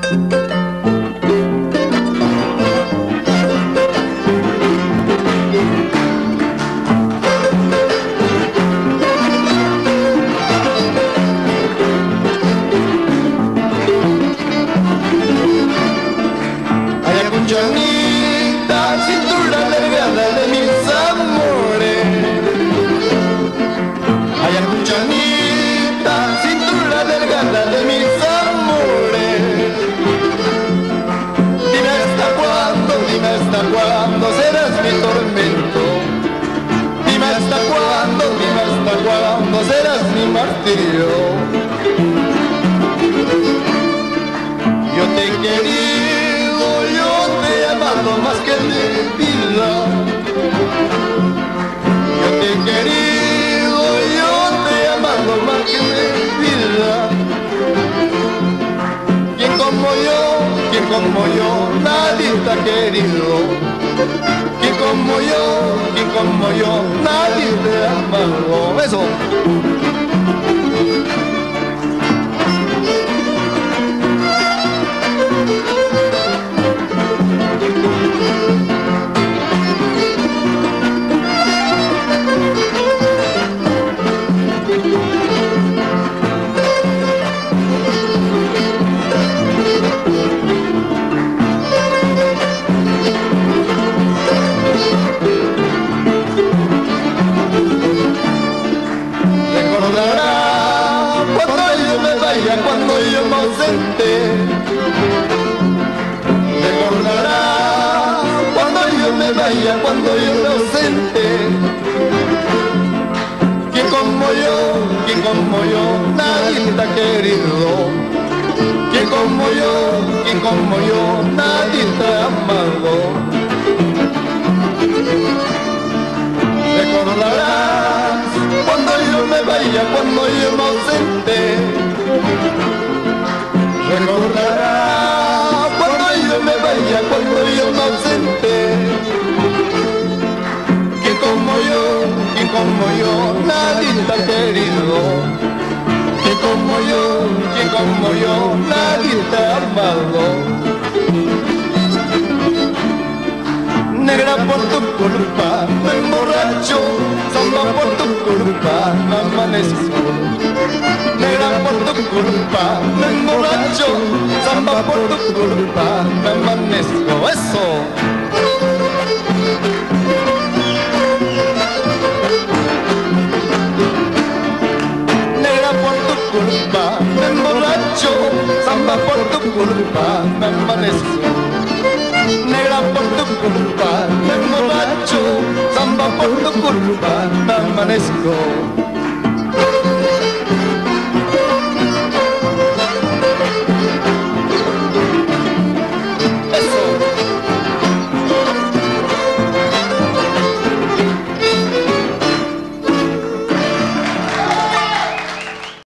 Ayacuchanita, cintura delgada de mis amores. Ayacuchanita, cintura delgada de mis amores. Dime hasta cuándo serás mi tormento. Dime hasta cuándo serás mi martirio. Yo te he querido, yo te he amado más que mi vida. Yo te he querido, yo te he amado más que mi vida. Quien como yo, nadie te ha querido. Quien como yo, nadie te ha amado. Beso. Cuando yo me ausente, recordará cuando yo me vaya, cuando yo me ausente. Quien como yo, nadie te ha querido. Quien como yo, nadie te ha amado. Recordarás cuando yo me vaya, cuando yo me ausente. Recordará cuando yo me vaya, cuando yo me ausente. Que como yo, nadie te ha querido. Que como yo, nadie te ha amado. Negra, por tu culpa me emborracho, samba, por tu culpa me amanezco. Negra, por tu culpa me emborracho, samba, por tu culpa me amanezco. Eso. Negra, por tu culpa me emborracho, samba, por tu culpa me amanezco. Negra, por tu culpa me emborracho, samba, por tu culpa me amanezco.